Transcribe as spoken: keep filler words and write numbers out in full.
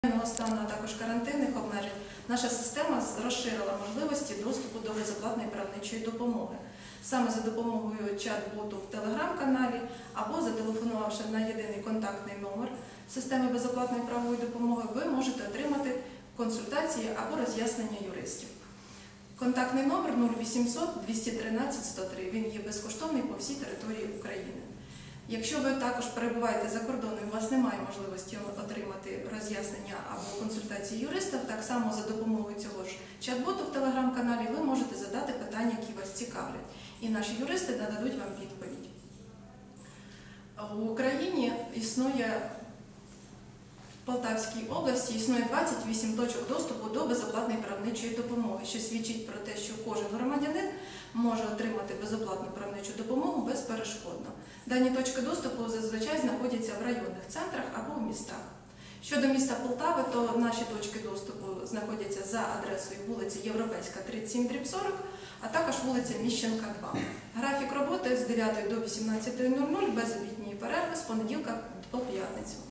Воєнного стану, а також карантинних обмежень, наша система розширила можливості доступу до безоплатної правничої допомоги. Саме за допомогою чат-боту в телеграм-каналі або зателефонувавши на єдиний контактний номер системи безоплатної правової допомоги, ви можете отримати консультації або роз'яснення юристів. Контактний номер нуль вісімсот двісті тринадцять сто три, він є безкоштовний по всій території України. Якщо ви також перебуваєте за кордоном і у вас немає можливості отримати роз'яснення або консультації юриста, так само за допомогою цього ж чат-боту в телеграм-каналі ви можете задати питання, які вас цікавлять. І наші юристи нададуть вам відповідь. В Україні існує, в Полтавській області існує двадцять вісім точок доступу до безоплатної правничої допомоги, що свідчить про те, що кожен громадянин може отримати безоплатну правничу допомогу безперешкодно. Дані точки доступу зазвичай знаходяться в районних центрах або в містах. Щодо міста Полтави, то наші точки доступу знаходяться за адресою вулиця Європейська, тридцять сім дріб сорок, а також вулиця Міщенка, два. Графік роботи з дев'ятої до вісімнадцятої нуль нуль без обідньої перерви з понеділка по п'ятницю.